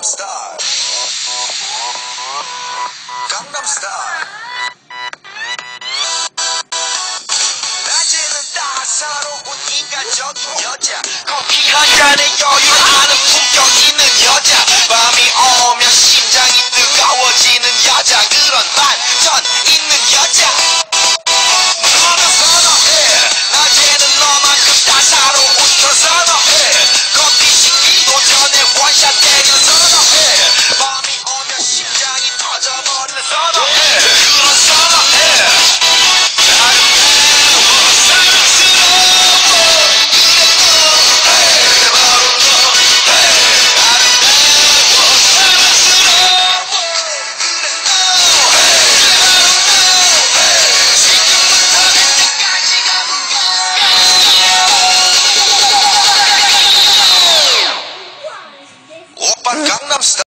Style. Gangnam Style. 낮에는 따사로운 인간적인 여자, 커피 한 잔에 여유를 아는 품격 있는 여자, 밤이 오면 심장이 뜨거워지는 여자, 그런 반전 있는 여자. 너는 선호해. 낮에는 너만큼 따사로운 저 선호해. 커피 식기도 전에 원샷 때려 선호해. 밤이 오면 심장이 터져버리는 선호해. 그런 선호해. 오빤 강남스타일.